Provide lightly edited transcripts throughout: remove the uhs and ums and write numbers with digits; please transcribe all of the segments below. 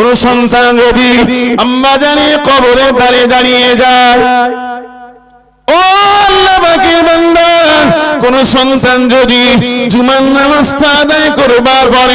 কোন সন্তান যদি আম্মা জানি কবরে দাঁড়িয়ে যায়, ও আল্লাহ পাকের বান্দা, কোন সন্তান যদি জুমার নামাজটা আদায় করবার পরে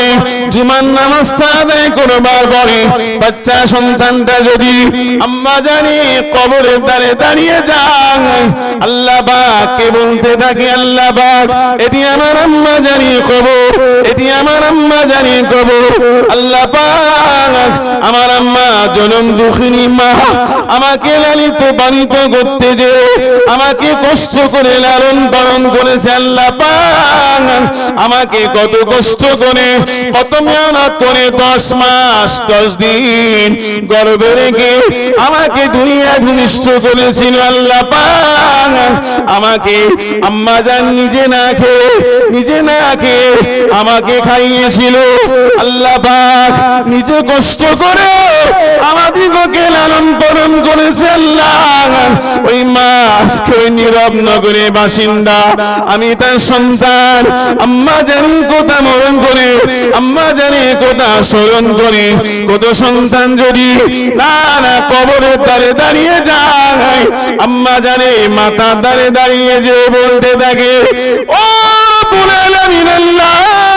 বাচ্চা সন্তানটা যদি আম্মা জানি কবরের ধারে দাঁড়িয়ে যায়, আল্লাহ পাক কে বলতে থাকে, আল্লাহ পাক এটি আমার আম্মা জানি কবর, এটি আমার আম্মা জানি কবর। আল্লাহ পাক আমার আম্মা জনম দুঃখিনী মা, আমাকে লালিত পালিত করতে যে আমাকে কষ্ট করে লালন পালন করেছে, আল্লাহ পাক আমাকে কত কষ্ট করে কত মেহনত করে 10 মাস 10 দিন গর্ভে রেখে আমাকে দুনিয়া ভূমিষ্ঠ করেছিল। আল্লাহ পাক আমাকে আম্মা জান নিজে না খেয়ে আমাকে খাইয়েছিল। আল্লাহ পাক নিজে কষ্ট করে আমাদিগকে লালন পালন করেছে। আল্লাহ ওই মা আজকে ওই নীরব নগরের বাসিন্দা, আমি তার সন্তান, আম্মা জানি কথা মরণ করে, আম্মা জানি কথা স্মরণ করে। কত সন্তান যদি না কবরের ধারে দাঁড়িয়ে যায়, আম্মা জানে মাথার ধারে দাঁড়িয়ে যে বলতে থাকে, ও বুলাল আমিনাল্লাহ,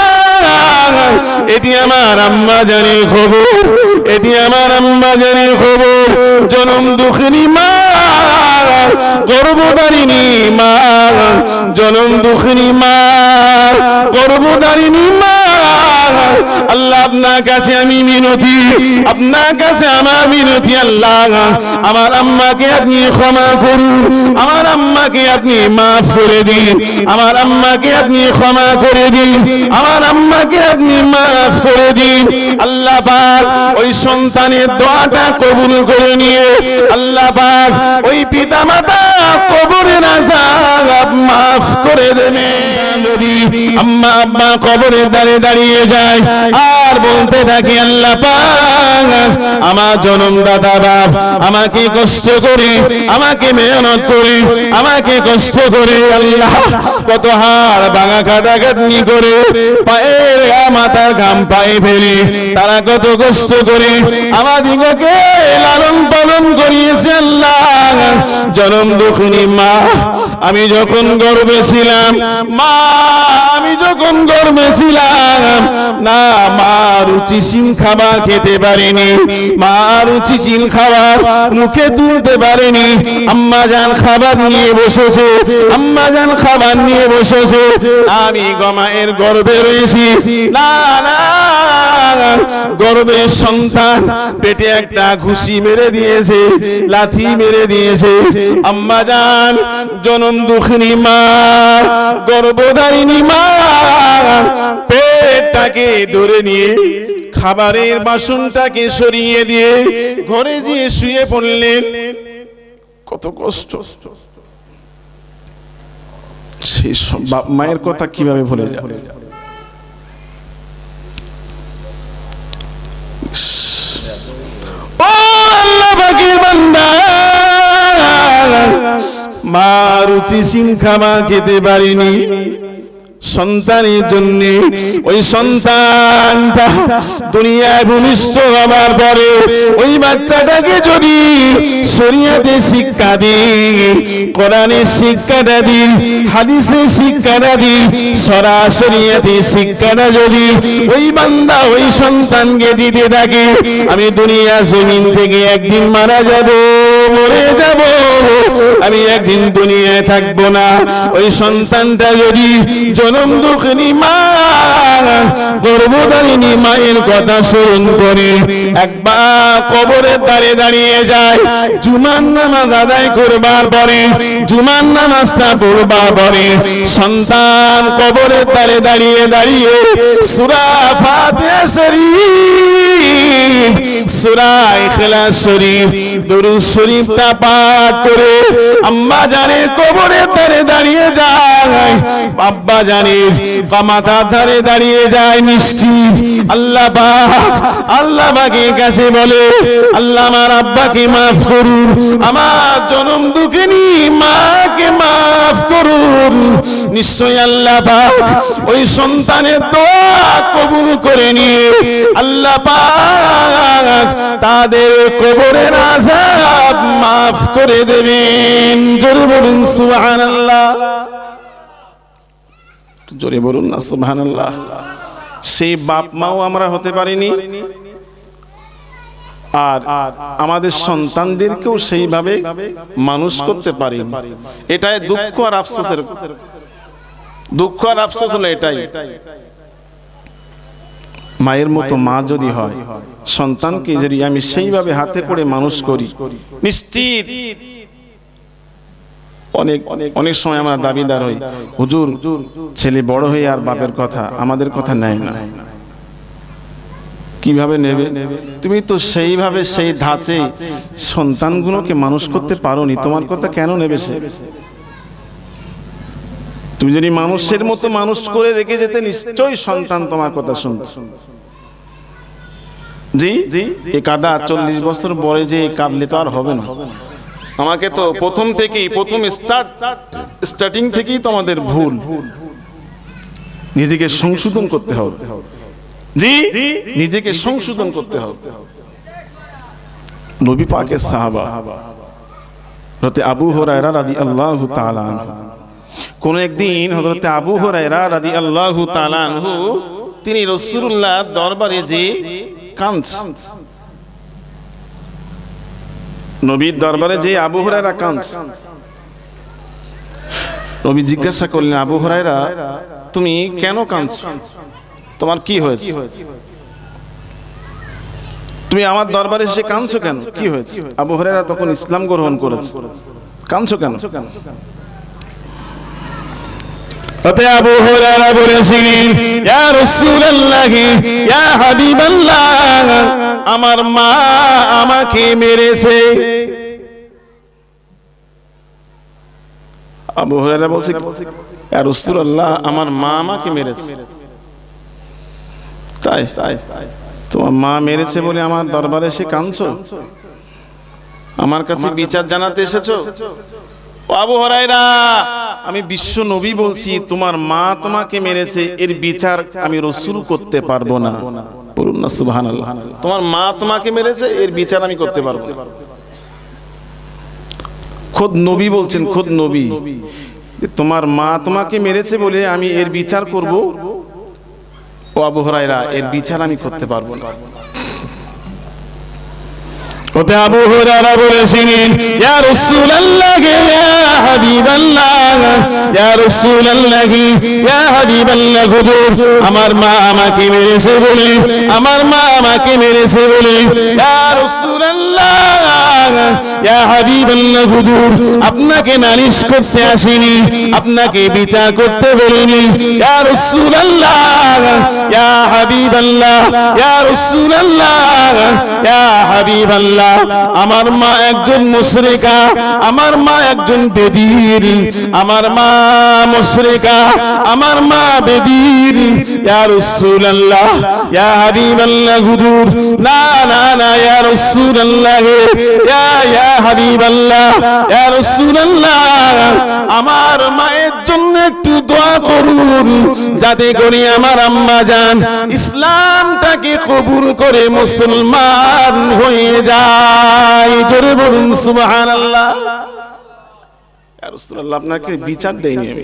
এটি আমার আম্মা জানি খবর, এটি আমার আম্মা জানি খবর। জনম দুঃখিনী মা, গর্ভধারিণী মা, জনম দুঃখিনী মা, গর্ভধারিণী মা। আল্লাহ আপনার কাছে আমি মিনতি, আপনার কাছে আমার মিনতি, আল্লাহ আমার আম্মাকে আপনি ক্ষমা করুন, আমার আম্মাকে আপনি মাফ করে দিন, আমার আম্মাকে আপনি ক্ষমা করে দিন, আমার আম্মাকে আপনি মাফ করে দিন। আল্লাহ পাক ওই সন্তানের দোয়াটা কবুল করে নিয়ে আল্লাহ পাক ওই পিতা মাতা কবরের আযাব মাফ করে দেবেন। যদি আম্মা আব্বা কবরের ধারে দাঁড়িয়ে যায় আর বলতে থাকে, আল্লাহ পাক আমার জন্মদাতা বাপ আমাকে কষ্ট করে, আমাকে মেহনত করে, আমাকে কষ্ট করে, আল্লাহ কত হাড় ভাঙা কাটাকাটি করে পায়ের মাথার ঘাম পায়ে ফেলে তারা কত কষ্ট করে আমাদিগকে লালন পালন করিয়েছে। আল্লাহ জনম দুঃখিনী মা, আমি যখন গর্ভে ছিলাম মা, আমি যখন গর্ভে ছিলাম না, মা রুচিশীল খাবার খেতে পারিনি, মা রুচিশীল খাবার মুখে তুলতে পারিনি। আম্মা জান খাবার নিয়ে বসেছে, আম্মা জান খাবার নিয়ে বসেছে, আমি মায়ের গর্ভে রয়েছি। না না, গর্ভের সন্তান পেটে একটা ঘুষি মেরে দিয়েছে, লাথি মেরে দিয়েছে। আম্মা জান জনম দুঃখিনী মা, গর্ভধারিণী মা পেটটাকে ধরে নিয়ে খাবারের বাসনটাকে সরিয়ে দিয়ে ঘরে গিয়ে শুয়ে পড়লেন। কত কষ্ট! সেই সব বাপ মায়ের কথা কিভাবে ভুলে যাবে? মা রুচিশীল খাবার খেতে পারিনি সন্তানের জন্য। ওই সন্তানটা দুনিয়ায় ভূমিষ্ঠ হবার পরে ওই বাচ্চাটাকে যদি শরীয়তে শিক্ষা দিই, কোরআনের শিক্ষাটা দিই, হাদিসের শিক্ষাটা দিই, সরাসরিয়াতে শিক্ষাটা যদি ওই বান্দা ওই সন্তানকে দিতে থাকে, আমি দুনিয়া জমিন থেকে একদিন মারা যাব, মরে যাব, আমি একদিন দুনিয়ায় থাকবো না। ওই সন্তানটা যদি জনম দুঃখিনী মা, গর্ভধারিণী মায়ের কথা স্মরণ করে একবার কবরের ধারে দাঁড়িয়ে যায়, জুমার নামাজ আদায় করবার পরে, জুমার নামাজটা পড়বার পরে সন্তান কবরের ধারে দাঁড়িয়ে দাঁড়িয়ে সূরা ফাতিহা শরীফ, সূরা ইখলাস শরীফ, দরুদ শরীফটা পাঠ করে আম্মা জানের কবরের ধারে দাঁড়িয়ে যায়, আব্বা জানের মাথার ধারে দাঁড়িয়ে যায় নিশ্চিত। আল্লাহ পাকের কাছে বলে, আল্লাহ আমার আব্বাকে মাফ করুন, আমার জনম দুঃখিনী মাকে মাফ করুন। নিশ্চয় আল্লাহ পাক ওই সন্তানের দোয়া কবুল করে নিয়ে আল্লাহ পাক তাদের কবরের আযাব মাফ করে দেবেন। জোরে বলুন সুবহানাল্লাহ, জোরে বলুন না সুবহানাল্লাহ। সেই বাপ মাও আমরা হতে পারিনি, আর আমাদের সন্তানদেরকেও সেইভাবে মানুষ করতে পারিনি। এটাই দুঃখ আর আফসোসের, দুঃখ আর আফসোস হলো এটাই। মায়ের মতো মা যদি হয়, সন্তানকে যদি আমি সেইভাবে হাতে করে মানুষ করি, নিশ্চিত অনেক সময় আমরা দাবিদার হই, হুজুর ছেলে বড় হয়ে আর বাপের কথা আমাদের কথা নেয় না। কিভাবে নেবে? তুমি তো সেইভাবে সেই ধাঁচে সন্তানগুলোকে মানুষ করতে পারোনি, তোমার কথা কেন নেবে সে? তুমি যদি মানুষের মতো মানুষ করে রেখে যেতে, নিশ্চয়ই সন্তান তোমার কথা শুনত। জি, এই কাদা 40 বছর পরে যে কাঁদলে তো আর হবে না। আমাকে তো প্রথম স্টার্টিং থেকেই তো আমাদের ভুল, নিজেকে সংশোধন করতে হবে। জি, নিজেকে সংশোধন করতে হবে। নবী পাকের সাহাবা হযরত আবু হুরায়রা রাদিয়াল্লাহু তাআলা আনহু, কোন একদিন হযরত আবু হুরায়রা রাদিয়াল্লাহু তাআলা আনহু তিনি রাসূলুল্লাহ দরবারে যে কাঁদছেন, নবীর দরবারে যে আবু হুরায়রা কাঁদছেন, নবী জিজ্ঞাসা করলেন, আবু হুরায়রা তুমি কেন কাঁদছো? তোমার কি হয়েছে? তুমি আমার দরবারে এসে কাঁদছো কেন? কি হয়েছে? আবু হুরায়রা তখন ইসলাম গ্রহণ করেছে, কাঁদছো কেন? তাতে আবু হুরায়রা বলেছিলেন, ইয়া রাসূলুল্লাহ, ইয়া হাবিবাল্লাহ, আমার মা আমাকে মেরেছে। আবু হুরায়রা বলছে, ইয়া রাসূলুল্লাহ, আমার মা আমাকে মেরেছে। তাই তোমার মা মেরেছে বলে আমার দরবারে এসে কাঁদছো? আমার কাছে বিচার জানাতে এসেছো? আবু হুরায়রা, আমি বিশ্ব নবী বলছি, তোমার মা তোমাকে মেরেছে, এর বিচার আমি রাসূল করতে পারবো না। বলুন না সুবহানাল্লাহ। তোমার মা তোমাকে মেরেছে, এর বিচার আমি করতে পারবো না। খোদ নবী বলছেন, খোদ নবী, যে তোমার মা তোমাকে মেরেছে বলে আমি এর বিচার করব? ও আবু হুরায়রা, এর বিচার আমি করতে পারবো না। ওতে আবু হুরায়রা বলেছিলেন, ইয়া রাসূলুল্লাহ, ইয়া হাবিবাল্লাহ, ইয়া রাসূলুল্লাহ, ইয়া হাবিবাল্লাহ, হুজুর আমার মা আমাকে মেরেছে বলে, আমার মা আমাকে মেরেছে বলে, ইয়া রাসূলুল্লাহ, ইয়া হাবিবাল্লাহ, হুজুর আপনাকে নালিশ করতে আসিনি, আপনাকে বিচার করতে বলিনি। ইয়া রাসূলুল্লাহ, ইয়া হাবিবাল্লাহ, ইয়া রাসূলুল্লাহ, ইয়া হাবিবাল্লাহ, আমার মা একজন মুশরিকা, আমার মা একজন বেদির, আমার মা মুশরিকা, আমার মা বেদির। ইয়া রাসূলুল্লাহ, ইয়া হাবিবাল্লাহ, হুজুর না না না, ইয়া রাসূলুল্লাহ, ইয়া হাবিবাল্লাহ, ইয়া রাসূলুল্লাহ, আমার মায়ের জন্য একটু দোয়া করুন, যাতে করে আমার আম্মা জান ইসলামটাকে কবুল করে মুসলমান হয়ে যায়। জোরে বলুন সুবহানাল্লাহ। ইয়া রাসূলুল্লাহ, আপনাকে বিচার দেইনি, আমি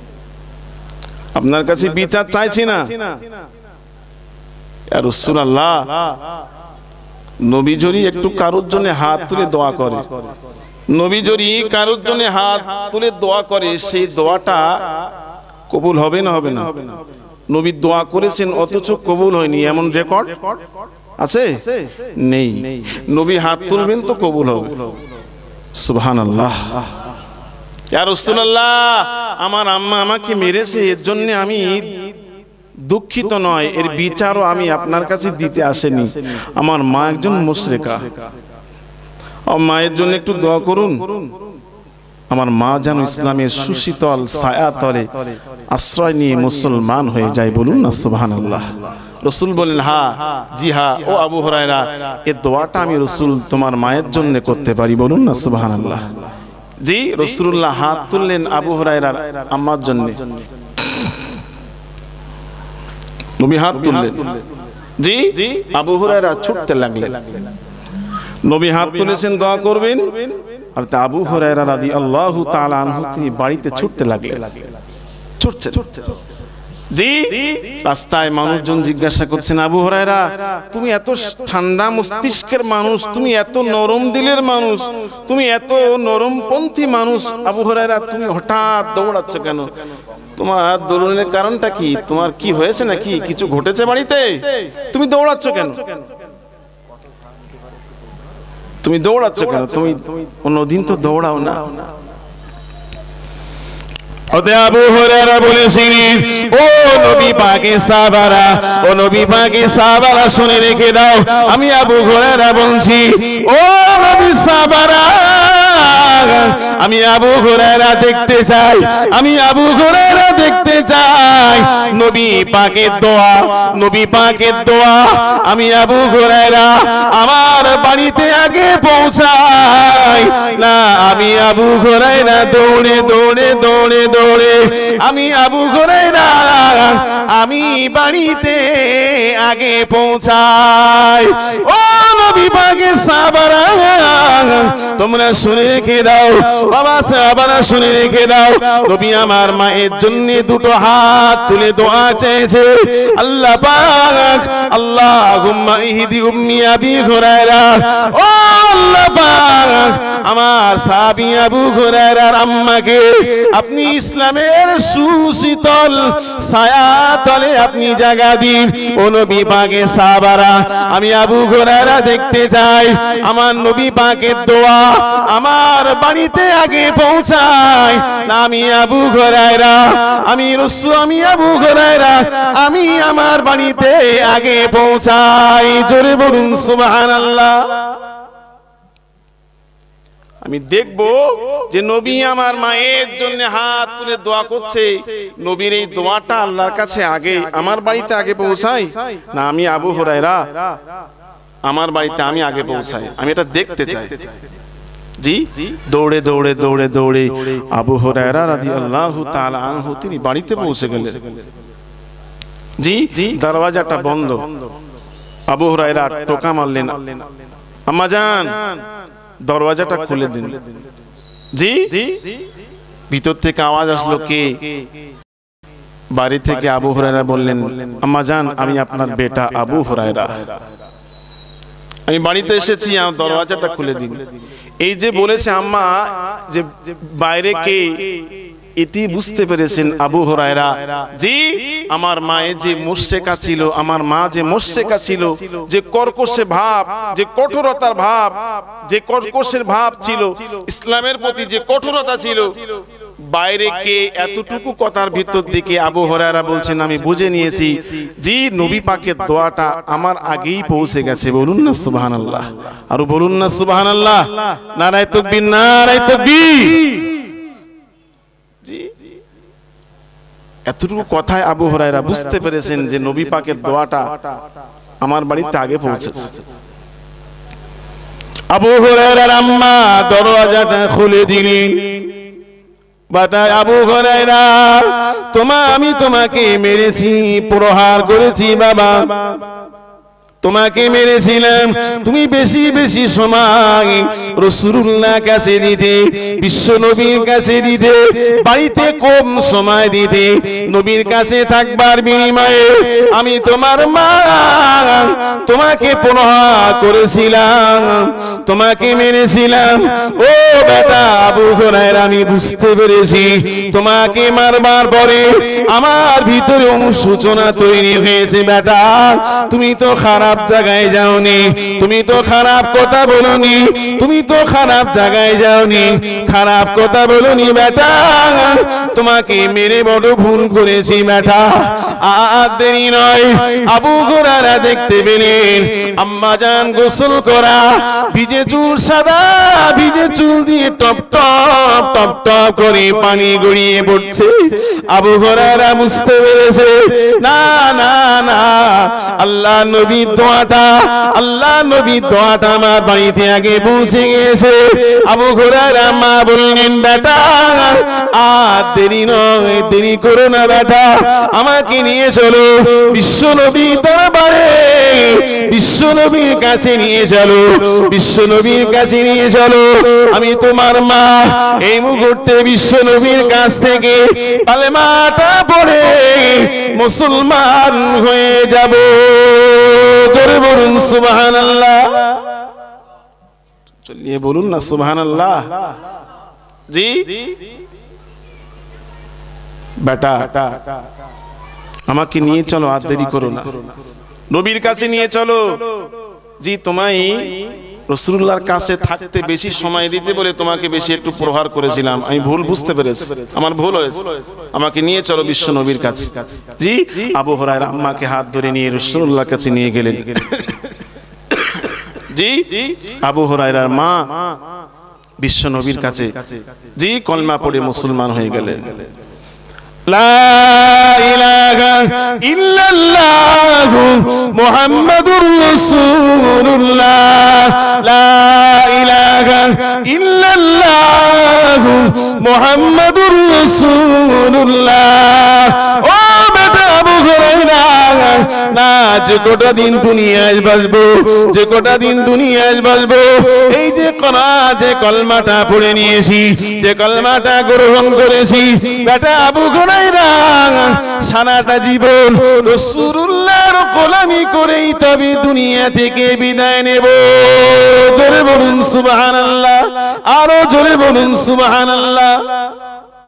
আপনার কাছে বিচার চাইছি না। ইয়া রাসূলুল্লাহ, নবী যদি একটু কারোর জন্য হাত তুলে দোয়া করে, নবী যদি কারোর জন্য হাত তুলে দোয়া করে, সেই দোয়াটা কবুল হবে না? হবে না? নবী দোয়া করেছেন অথচ কবুল হয়নি, এমন রেকর্ড আছে? নেই। নবী হাত তুলবেন তো কবুল হবে। সুবহানাল্লাহ। ইয়া রাসূলুল্লাহ, আমার আম্মা আমাকে মেরেছে, এর জন্য আমি দুঃখিত নয়, এর বিচারও আমি আপনার কাছে দিতে আসেনি। আমার মা একজন মুশরিকা, মায়ের জন্য একটু দোয়া করুন, আমার মা যেন ইসলামের সুশীতল ছায়া তলে আশ্রয় নিয়ে মুসলমান হয়ে যায়। বলুন না সুবহানাল্লাহ। রাসূল বললেন, হ্যাঁ, জি হ্যাঁ, ও আবু হুরায়রা, এই দোয়াটা আমি রাসূল তোমার মায়ের জন্য করতে পারি। বলুন না সুবহানাল্লাহ। জি, রাসূলুল্লাহ হাত তুললেন আবু হুরায়রার আম্মার জন্য। নবী হাত তুললেন, জি, আবু হুরায়রা ছুটতে লাগলেন, নবী হাত তুলেছেন দোয়া করবেন, আর আবু হুরায়রা রাদিয়াল্লাহু তাআলা আনহু তিনি বাড়িতে ছুটতে লাগলেন। ছুটছেন, জি রাস্তায় মানুষজন জিজ্ঞাসা করছেন, আবু হুরায়রা তুমি এত ঠান্ডা মস্তিষ্কের মানুষ, তুমি এত নরম দিলের মানুষ, তুমি এত নরমপন্থী মানুষ, আবু হুরায়রা তুমি হঠাৎ দৌড়াচ্ছ কেন? তোমার দৌড়ানোর কারণটা কি? তোমার কি হয়েছে নাকি? কিছু ঘটেছে বাড়িতে? তুমি দৌড়াচ্ছ কেন? তুমি দৌড়াচ্ছ কেন? তুমি অন্যদিন তো দৌড়াও না। আবু হুরায়রা বলেছিলেন, ও নবী পাকের সাহাবারা, ও নবী পাকের সাহাবারা শুনে রেখে দাও, আমি আবু হুরায়রা বলছি, ও নবী সাহাবারা, আমি আবু হুরায়রা দেখতে চাই, আমি আবু হুরায়রা দেখতে চাই নবী পাকের দোয়া, নবী পাকের দোয়া আমি আবু হুরায়রা আমার বাড়িতে আগে পৌঁছাই না। আমি আবু হুরায়রা দৌড়ে দৌড়ে দৌড়ে দৌড়ে আমি আবু হুরায়রা আমি বাড়িতে আগে পৌঁছাই। ও নবী পাকের সাহাবারা তোমরা শুনে রেখে দাও, বাবা সাহাবারা শুনে রেখে দাও, নবী আমার মায়ের জন্য দুটো হাত তুলে দোয়া চেয়েছে, আল্লাহ পাক আল্লাহুম্মা ইহদি উম্মি আবি হুরায়রা, ও আল্লাহ পাক আমার সাহাবী আবু হুরায়রার আম্মাকে আপনি ইসলামের সুশীতল ছায়া তলে আপনি জায়গা দিন। ও নবী পাকের সাহাবারা আমি আবু হুরায়রা দেখতে চাই আমার নবী পাকের দোয়া আমার বাড়িতে আগে পৌঁছায় না। আমি আবু হুরায়রা আমি রাসূল আমি আবু হুরায়রা আমি আমার বাড়িতে আগে পৌঁছাই। জোরে বলুন সুবহানাল্লাহ। আমি দেখব যে নবী আমার মায়ের জন্য হাত তুলে দোয়া করছে, নবীর এই দোয়াটা আল্লাহর কাছে আগে আমার বাড়িতে আগে পৌঁছায় না আমি আবু হুরায়রা আমার বাড়িতে আমি আগে পৌঁছাই, আমি এটা দেখতে চাই। জি দৌড়ে দৌড়ে দৌড়ে দৌড়ে আবু হুরায়রা রাদিয়াল্লাহু তাআলা আনহু তিনি বাড়িতে পৌঁছে গেলেন। জি দরওয়াজাটা বন্ধ, আবু হুরায়রা টোকা মারলেন, আম্মা জান দরওয়াজাটা খুলে দিন। জি ভিতর থেকে আওয়াজ আসলো, কে? বাড়ি থেকে আবু হুরায়রা বললেন, আম্মা জান আমি আপনার বেটা আবু হুরায়রা, আমি বাড়িতে এসেছি, আমার দরওয়াজাটা খুলে দিন। এই যে বলেছে আম্মা যে বাইরে কে, এটি বুঝতে পেরেছেন আবু হুরায়রা জি আমার মায়ে যে মুশরিকা ছিল, আমার মা যে মুশরিকা ছিল, যে কর্কশে ভাব, যে কঠোরতার ভাব, যে কর্কশের ভাব ছিল, ইসলামের প্রতি যে কঠোরতা ছিল, বাইরে কে এতটুকু কথার ভিতর দিকে আবু হুরায়রা বলছেন আমি বুঝে নিয়েছি জি নবী পাকের দোয়াটা আমার আগেই পৌঁছে গেছে। বলুন না সুবহানাল্লাহ, আর বলুন না সুবহানাল্লাহ, নারায়ে তাকবীর নারায়ে তাকবীর। জি এতটুকু কথায় আবু হুরায়রা বুঝতে পেরেছেন যে নবী পাকের দোয়াটা আমার বাড়িতে আগে পৌঁছেছে। আবু হুরায়রার আম্মা দরওয়াজাটা খুলে দিলেন, বাটা আবু হুরায়রা আমি তোমাকে মেরেছি, প্রহার করেছি বাবা, তোমাকে মেরেছিলাম, তুমি বেশি বেশি সময় রাসূলুল্লাহ কাছে দিতে, বিশ্ব নবীর কাছে দিতে, বাড়িতে কম সময় দিতে, নবীর কাছে থাকবার বিনিময়ে আমি তোমার মা তোমাকে প্রহার করেছিলাম, তোমাকে মেরেছিলাম। ও বেটা আবু হুরায়রা আমি বুঝতে পেরেছি তোমাকে মারবার পরে আমার ভিতরে অনুশোচনা তৈরি হয়েছে। বেটা তুমি তো খারাপ জায়গায় যাওনি, তুমি তো খারাপ কথা বলনি, তুমি তো খারাপ জায়গায় যাওনি, খারাপ কথা বলনি বেটা, তোমাকে মেরে বড় ভুল করেছি বেটা। আর দেরি নয়, আবু হুরায়রা দেখতে পেলেন আম্মা জান গোসল করা, ভিজে চুল, সাদা ভিজে চুল দিয়ে টপ টপ টপ টপ করে পানি গড়িয়ে পড়ছে। আবু হুরায়রা বুঝতে পেরেছে না না না আল্লাহ নবী দোয়াটা, আল্লাহ নবী দোয়াটা আমার বাড়িতে আগে পৌঁছে গেছে। আবু হুরায়রা মা বললেন বেটা আর দেরি নয়, দেরি করো না বেটা, আমাকে নিয়ে চলো বিশ্ব নবী দরবারে বিশ্ব নবীর কাছে নিয়ে চলো, বিশ্ব নবীর কাছে নিয়ে চলো। আমি তোমার মা এই মুহূর্তে বিশ্ব নবীর কাছ থেকে কালেমাটা পড়ে মুসলমান হয়ে যাব। জোরে বলুন সুবহানাল্লাহ, চলিয়ে বলুন না সুবহানাল্লাহ। জি বেটা আমাকে নিয়ে চলো, আর দেরি করো না, নবীর কাছে নিয়ে চলো। জি তোমায় রাসূলুল্লাহর কাছে থাকতে বেশি সময় দিতে বলে তোমাকে বেশি একটু প্রহার করেছিলাম, আমি ভুল বুঝতে পেরেছি, আমার ভুল হয়েছে, আমাকে নিয়ে চলো বিশ্ব নবীর কাছে। জি আবু হুরায়রা আম্মাকে হাত ধরে নিয়ে রাসূলুল্লাহর কাছে নিয়ে গেলেন। জি আবু হুরায়রার মা বিশ্ব নবীর কাছে জি কলমা পড়ে মুসলমান হয়ে গেলেন। লা ইলাহা ইল্লাল্লাহ মুহাম্মাদুর রাসূলুল্লাহ, লা ইলাহা ইল্লাল্লাহ মুহাম্মাদুর রাসূলুল্লাহ। ও বেটা আবু হুরায়রা, না যে কটা দিন দুনিয়ায় বাঁচবো, যে কটা দিন দুনিয়ায় বাঁচবো, এই যে যে কলমাটা পড়ে নিয়েছি, যে কলমাটা গ্রহণ করেছি, বেটা আবু হুরায়রা সারাটা জীবন রাসূলুল্লাহর গোলামি করেই তবে দুনিয়া থেকে বিদায় নেব। জোরে বলুন সুবহানাল্লাহ, আরো জোরে বলুন সুবহানাল্লাহ।